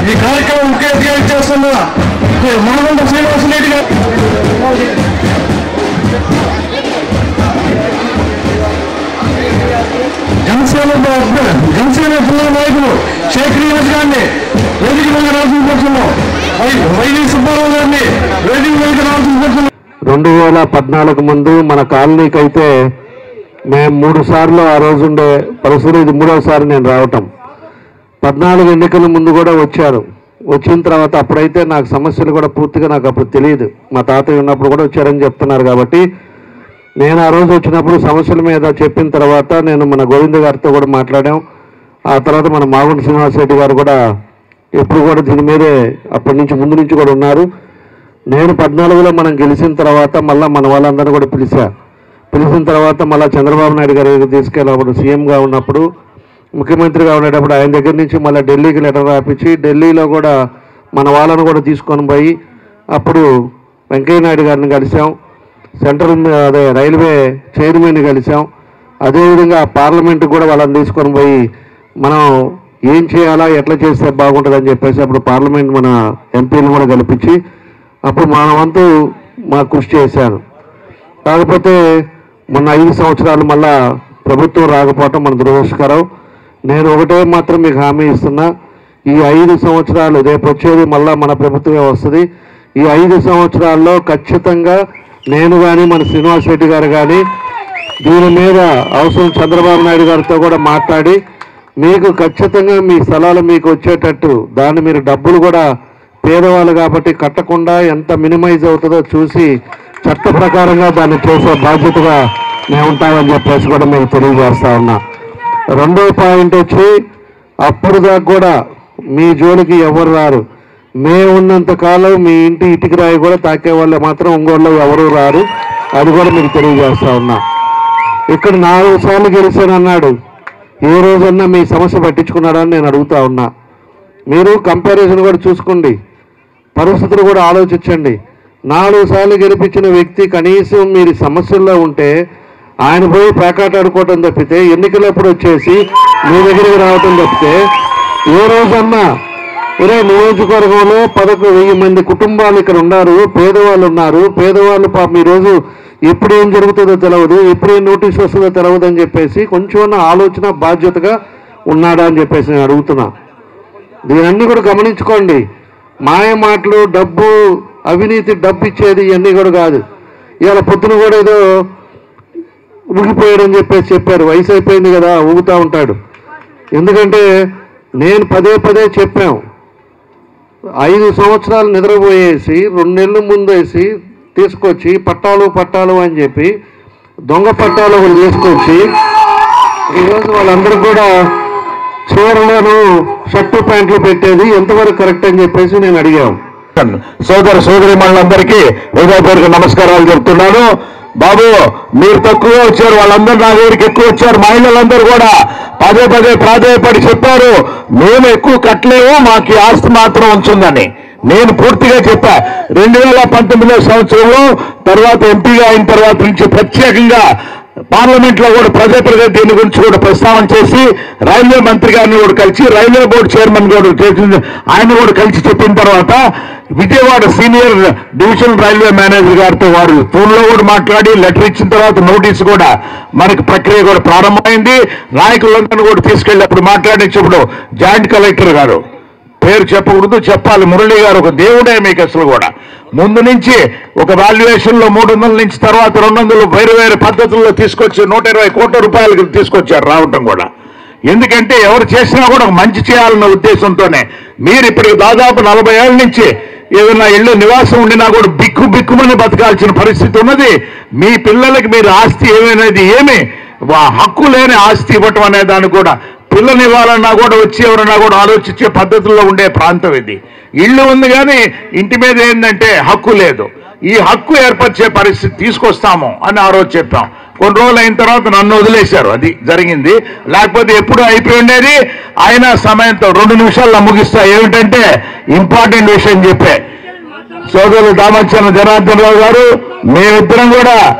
ఈ కార్యక్రమం ముఖ్య అతిథిగా చేస్తున్న మాగుంట శ్రీనివాసరెడ్డి గారు, జనసేన జిల్లా నాయకులు షేక్ రియాజ్ గారిని వేదిక మీద రావాల్సిన కోరుతున్నాం. వైవి సుబ్బారావు గారిని వేదిక మీద రావాల్సిన కోరుతున్నాం. 2014 ముందు మన కాలనీకి అయితే మేము 3 సార్లు ఆ రోజు ఉండే పరిస్థితి, ఇది 3వ సారి నేను రావటం. 14 ఎన్నికల ముందు కూడా వచ్చారు. వచ్చిన తర్వాత అప్పుడైతే నాకు సమస్యలు కూడా పూర్తిగా నాకు అప్పుడు తెలియదు. మా తాతయ్య ఉన్నప్పుడు కూడా వచ్చారని చెప్తున్నారు. కాబట్టి నేను ఆ రోజు వచ్చినప్పుడు సమస్యల మీద చెప్పిన తర్వాత నేను మన గోవింద గారితో కూడా మాట్లాడాం. ఆ తర్వాత మన మాగుంట శ్రీనివాసరెడ్డి గారు కూడా ఎప్పుడు కూడా దీని మీదే అప్పటి నుంచి ముందు నుంచి కూడా ఉన్నారు. నేను 14లో మనం గెలిచిన తర్వాత మళ్ళీ మన వాళ్ళందరూ కూడా పిలిచిన తర్వాత మళ్ళీ చంద్రబాబు నాయుడు గారు తీసుకెళ్ళినప్పుడు సీఎంగా ఉన్నప్పుడు, ముఖ్యమంత్రిగా ఉండేటప్పుడు ఆయన దగ్గర నుంచి మళ్ళీ ఢిల్లీకి లెటర్ రాపించి ఢిల్లీలో కూడా మన వాళ్ళను కూడా తీసుకొని పోయి అప్పుడు వెంకయ్య నాయుడు గారిని కలిసాం. సెంట్రల్ రైల్వే చైర్మన్ని కలిసాం. అదేవిధంగా పార్లమెంట్కి కూడా వాళ్ళని తీసుకొని పోయి మనం ఏం చేయాలా, ఎట్లా చేస్తే బాగుంటుందని చెప్పేసి అప్పుడు పార్లమెంట్ మన ఎంపీలను కూడా కల్పించి అప్పుడు మన వంతు మా కృషి చేశాను. కాకపోతే మొన్న 5 సంవత్సరాలు మళ్ళా ప్రభుత్వం రాకపోవటం మన దురదృష్టకరం. నేను ఒకటే మాత్రం మీకు హామీ ఇస్తున్నా, ఈ 5 సంవత్సరాలు రేపు వచ్చేది మళ్ళా మన ప్రభుత్వమే వస్తుంది. ఈ 5 సంవత్సరాల్లో ఖచ్చితంగా నేను కానీ మన శ్రీనివాసరెడ్డి గారు కానీ దీని మీద అవసరం చంద్రబాబు నాయుడు గారితో కూడా మాట్లాడి మీకు ఖచ్చితంగా మీ స్థలాలు మీకు వచ్చేటట్టు దాన్ని మీరు డబ్బులు కూడా పేదవాళ్ళు కాబట్టి కట్టకుండా ఎంత మినిమైజ్ అవుతుందో చూసి చట్ట ప్రకారంగా దాన్ని చేసే బాధ్యతగా మేము ఉంటామని చెప్పేసి కూడా మేము తెలియజేస్తా ఉన్నా. 2వ పాయింట్ వచ్చి అప్పుడు దాకా కూడా మీ జోలికి ఎవరు రారు. మేము ఉన్నంత కాలం మీ ఇంటి ఇటుక రాయి కూడా తాకే వాళ్ళు మాత్రం ఒంగోలులో ఎవరు రారు. అది కూడా మీకు తెలియజేస్తా ఉన్నా. ఇక్కడ 4 సార్లు గెలిచానన్నాడు. ఏ రోజన్నా మీ సమస్య పట్టించుకున్నాడని నేను అడుగుతా ఉన్నా. మీరు కంపారిజన్ కూడా చూసుకోండి, పరిస్థితులు కూడా ఆలోచించండి. 4 సార్లు గెలిపించిన వ్యక్తి కనీసం మీరు సమస్యల్లో ఉంటే ఆయన పోయి పేకాటాడుకోవటం తప్పితే ఎన్నికలప్పుడు వచ్చేసి మీ దగ్గరికి రావటం తప్పితే ఏ రోజన్నా నియోజకవర్గంలో 11,000 మంది కుటుంబాలు ఇక్కడ ఉన్నారు, పేదవాళ్ళు ఉన్నారు. పేదవాళ్ళు పాపం ఈరోజు ఎప్పుడు ఏం జరుగుతుందో తెలియదు, ఎప్పుడు ఏం నోటీస్ వస్తుందో తెలియదు అని చెప్పేసి కొంచెం ఆలోచన బాధ్యతగా ఉన్నాడా అని చెప్పేసి నేను అడుగుతున్నా. దీనన్నీ కూడా గమనించుకోండి. మాయ మాటలు, డబ్బు, అవినీతి, డబ్బు ఇచ్చేది ఇవన్నీ కూడా కాదు. ఇవాళ పొద్దున కూడా ఏదో ఊగిపోయాడని చెప్పేసి చెప్పారు. వయసు అయిపోయింది కదా, ఊగుతూ ఉంటాడు. ఎందుకంటే నేను పదే చెప్పాం, 5 సంవత్సరాలు నిద్రపోయేసి 2 నెలల ముందేసి తీసుకొచ్చి పట్టాలు అని చెప్పి దొంగ పట్టాలు ఒకటి తీసుకొచ్చి ఈరోజు వాళ్ళందరూ కూడా చీరలను షర్టు ప్యాంట్లు పెట్టేది ఎంతవరకు కరెక్ట్ అని చెప్పేసి నేను అడిగాను. సోదరి మనందరికీ హృదయపూర్వక నమస్కారాలు చెప్తున్నాను. బాబు, మీరు తక్కువ వచ్చారు, వాళ్ళందరూ నా దగ్గరికి ఎక్కువ వచ్చారు. మహిళలందరూ కూడా పదే ప్రాధాన్యపడి చెప్పారు, మేము ఎక్కువ కట్టలేము, మాకు ఆస్తి మాత్రం ఉంచుందని. నేను పూర్తిగా చెప్పా. 2019 సంవత్సరంలో తర్వాత ఎంపీగా అయిన తర్వాత నుంచి ప్రత్యేకంగా పార్లమెంట్లో కూడా దీని గురించి కూడా ప్రస్తావన చేసి రైల్వే మంత్రి గారిని కూడా కలిసి రైల్వే బోర్డు చైర్మన్ కూడా ఆయన కూడా కలిసి చెప్పిన తర్వాత Vijayawada senior divisional railway manager గారితో వారు ఫోన్లో కూడా మాట్లాడి లెటర్ ఇచ్చిన తర్వాత నోటీసు కూడా మనకి ప్రక్రియ కూడా ప్రారంభమైంది. నాయకులందరినీ కూడా తీసుకెళ్ళినప్పుడు మాట్లాడించినప్పుడు జాయింట్ కలెక్టర్ గారు, పేరు చెప్పకూడదు, చెప్పాలి, మురళి గారు ఒక దేవుడే మీకు అసలు కూడా ముందు నుంచి ఒక వాల్యుయేషన్లో 300 నుంచి తర్వాత 200 వేరు పద్ధతుల్లో తీసుకొచ్చి 120 కోట్ల రూపాయలకు తీసుకొచ్చారు రావటం కూడా. ఎందుకంటే ఎవరు చేసినా కూడా మంచి చేయాలన్న ఉద్దేశంతోనే. మీరు ఇప్పటికి దాదాపు 40 ఏళ్ళ నుంచి ఏదైనా ఇళ్ళు నివాసం ఉండినా కూడా బిక్కుమని బతకాల్సిన పరిస్థితి ఉన్నది. మీ పిల్లలకి మీరు ఆస్తి ఏమైనది ఏమి హక్కు లేని ఆస్తి ఇవ్వటం అనే దాన్ని కూడా పిల్లని ఇవ్వాలన్నా కూడా వచ్చి ఎవరన్నా కూడా ఆలోచించే పద్ధతుల్లో ఉండే ప్రాంతం ఇది. ఇళ్ళు ఉంది కానీ ఇంటి మీద ఏంటంటే హక్కు లేదు. ఈ హక్కు ఏర్పరిచే పరిస్థితి తీసుకొస్తాము అని ఆ రోజు చెప్పాం. కొన్ని రోజులు అయిన తర్వాత నన్ను వదిలేశారు, అది జరిగింది. లేకపోతే ఎప్పుడు అయిపోయి ఉండేది. ఆయన సమయంతో 2 నిమిషాల్లో ముగిస్తా. ఏమిటంటే ఇంపార్టెంట్ విషయం చెప్పే సోదరులు దామచర్ల జనార్దన్ రావు గారు, మేమిద్దరం కూడా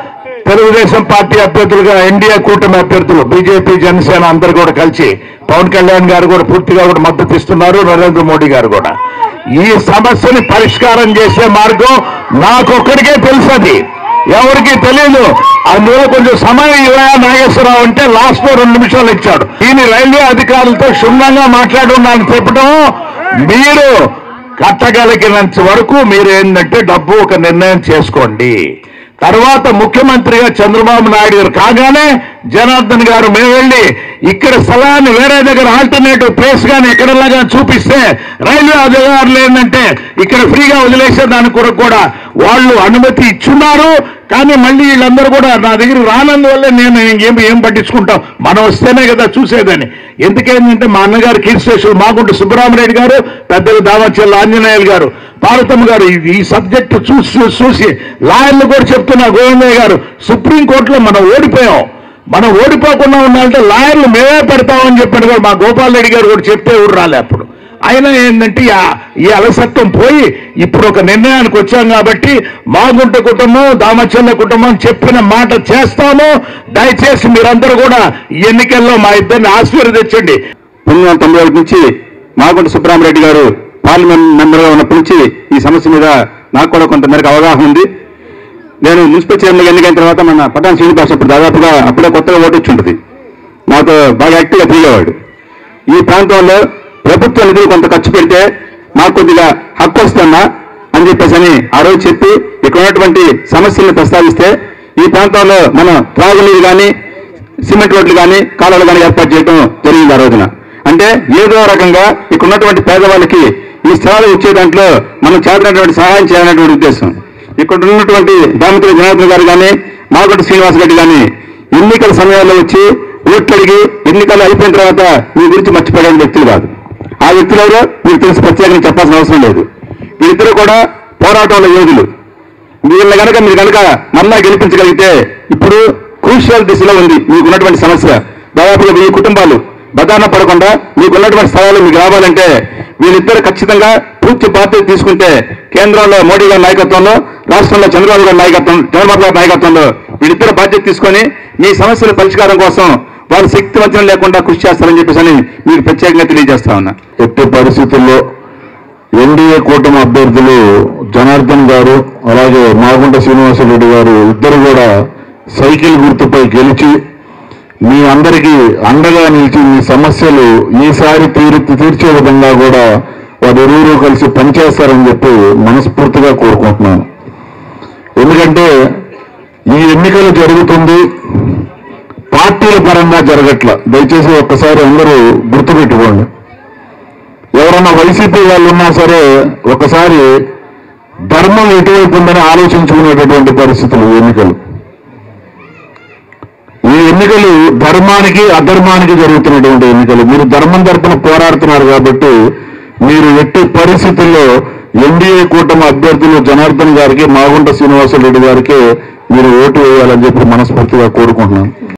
తెలుగుదేశం పార్టీ అభ్యర్థులుగా ఎన్డీఏ కూటమి అభ్యర్థులు బీజేపీ జనసేన అందరూ కూడా కలిసి పవన్ కళ్యాణ్ గారు కూడా పూర్తిగా కూడా మద్దతు ఇస్తున్నారు, నరేంద్ర మోడీ గారు కూడా. ఈ సమస్యని పరిష్కారం చేసే మార్గం నాకొక్కడికే తెలుసది, ఎవరికి తెలియదు. అందులో కొంచెం సమయం ఇవ్వయా నాగేశ్వరరావు అంటే లాస్ట్ లో 2 నిమిషాలు ఇచ్చాడు. దీని రైల్వే అధికారులతో క్షుణ్ణంగా మాట్లాడున్నాను చెప్పడం, మీరు కట్టగలిగినంత వరకు మీరు ఏంటంటే డబ్బు ఒక నిర్ణయం చేసుకోండి. తర్వాత ముఖ్యమంత్రిగా చంద్రబాబు నాయుడు గారు కాగానే జనార్దన్ గారు మేము వెళ్ళి ఇక్కడ స్థలాన్ని వేరే దగ్గర ఆల్టర్నేటివ్ ప్లేస్ గాని ఎక్కడలాగా చూపిస్తే రైల్వే అధికారులు ఏంటంటే ఇక్కడ ఫ్రీగా వదిలేసేదానికి కూడా వాళ్ళు అనుమతి ఇచ్చున్నారు. కానీ మళ్ళీ వీళ్ళందరూ కూడా నా దగ్గర రానందువల్లే నేను ఏం పట్టించుకుంటాం, మనం వస్తేనే కదా చూసేదని. ఎందుకేంటంటే మా అన్నగారు కీర్తిశేషులు మాగుంట సుబ్బరామరెడ్డి గారు, పెద్దలు దామచర్ల ఆంజనేయులు గారు, పార్వతమ్మ గారు ఈ సబ్జెక్టు చూసి లాయర్లు కూడా చెప్తున్నారు, గోవిందయ్య గారు సుప్రీంకోర్టులో మనం ఓడిపోయాం, మనం ఓడిపోకుండా ఉండాలంటే లాయర్లు మేమే పెడతామని చెప్పాడు కూడా మా గోపాల్ రెడ్డి గారు కూడా చెప్తే ఊరు రాలే అప్పుడు. అయినా ఏంటంటే ఈ అలసత్వం పోయి ఇప్పుడు ఒక నిర్ణయానికి వచ్చాం కాబట్టి మాగుంట కుటుంబం దామచర్ల కుటుంబం చెప్పిన మాట చేస్తాము. దయచేసి మీరందరూ కూడా ఎన్నికల్లో మా ఇద్దరిని ఆశీర్వదించండి. 1991 నుంచి మాగుంట సుబ్బరామరెడ్డి గారు పార్లమెంట్ మెంబర్గా ఉన్నప్పటి నుంచి ఈ సమస్య మీద నాకు కూడా కొంతమేరకు అవగాహన ఉంది. నేను మున్సిపల్ చైర్మన్ ఎన్నికైన తర్వాత మన పటాన్ శ్రీనివాస్ అప్పుడు దాదాపుగా అప్పుడే కొత్తగా ఓటు వచ్చి ఉంటుంది, మాతో బాగా యాక్టివ్గా తిరిగేవాడు. ఈ ప్రాంతంలో ప్రభుత్వ నిధులు కొంత ఖర్చు పెడితే మాకు కొద్దిగా హక్కు వస్తుందా అని చెప్పేసి ఆ రోజు చెప్పి ఇక్కడ ఉన్నటువంటి సమస్యలను ప్రస్తావిస్తే ఈ ప్రాంతంలో మనం త్రాగునీరు కానీ సిమెంట్ రోడ్లు కానీ కాలువలు కానీ ఏర్పాటు చేయడం జరిగింది ఆ రోజున. అంటే ఏదో రకంగా ఇక్కడ ఉన్నటువంటి పేదవాళ్ళకి ఈ స్థలాలు ఇచ్చే దాంట్లో మనం చేతనటువంటి సహాయం చేయాలనేటువంటి ఉద్దేశం. ఇక్కడ ఉన్నటువంటి దామచర్ల జనార్దన్ గారు కానీ మాగుంట శ్రీనివాస్ రెడ్డి కానీ ఎన్నికల సమయాల్లో వచ్చి ఓట్లు అడిగి ఎన్నికలు అయిపోయిన తర్వాత మీ గురించి మర్చిపోయే వ్యక్తులు కాదు. ఆ వ్యక్తులు ఎవరో మీకు తెలిసి ప్రత్యేకంగా చెప్పాల్సిన అవసరం లేదు. వీరిద్దరూ కూడా పోరాటంలో యోధులు. మీరు కనుక మళ్ళా గెలిపించగలిగితే ఇప్పుడు క్రూషియల్ దిశలో ఉంది మీకున్నటువంటి సమస్య. దాదాపుగా 1000 కుటుంబాలు బదాన పడకుండా మీకున్నటువంటి స్థలాలు మీకు రావాలంటే వీళ్ళిద్దరు ఖచ్చితంగా పూర్తి బాధ్యత తీసుకుంటే కేంద్రంలో మోడీ గారి నాయకత్వంలో, రాష్ట్రంలో చంద్రబాబు గారి నాయకత్వంలో వీళ్ళిద్దరు బాధ్యత తీసుకొని మీ సమస్యల పరిష్కారం కోసం వారు శక్తివంతం లేకుండా కృషి చేస్తారని చెప్పేసి మీకు ప్రత్యేకంగా తెలియజేస్తా ఉన్నా. ఎట్టి పరిస్థితుల్లో ఎన్డీఏ కూటమి అభ్యర్థులు జనార్దన్ గారు అలాగే మాగుంట శ్రీనివాసరెడ్డి గారు ఇద్దరు కూడా సైకిల్ గుర్తుపై గెలిచి మీ అందరికీ అండగా నిలిచి మీ సమస్యలు ఈసారి తీర్చే విధంగా కూడా వారిరువురు కలిసి పనిచేస్తారని చెప్పి మనస్ఫూర్తిగా కోరుకుంటున్నాను. ఎందుకంటే ఈ ఎన్నికలు జరుగుతుంది పార్టీల పరంగా జరగట్ల. దయచేసి ఒక్కసారి అందరూ గుర్తుపెట్టుకోండి. ఎవరన్నా వైసీపీ వాళ్ళు ఉన్నా సరే ఒకసారి ధర్మం ఎటువైపు ఉందని ఆలోచించుకునేటటువంటి పరిస్థితులు ఎన్నికలు. ఈ ఎన్నికలు ధర్మానికి అధర్మానికి జరుగుతున్నటువంటి ఎన్నికలు. మీరు ధర్మం తరపున పోరాడుతున్నారు కాబట్టి మీరు ఎట్టి పరిస్థితుల్లో ఎన్డీఏ కూటమి అభ్యర్థులు జనార్దన్ గారికి మాగుంట శ్రీనివాసరెడ్డి గారికి మీరు ఓటు వేయాలని చెప్పి మనస్ఫూర్తిగా కోరుకుంటున్నాను.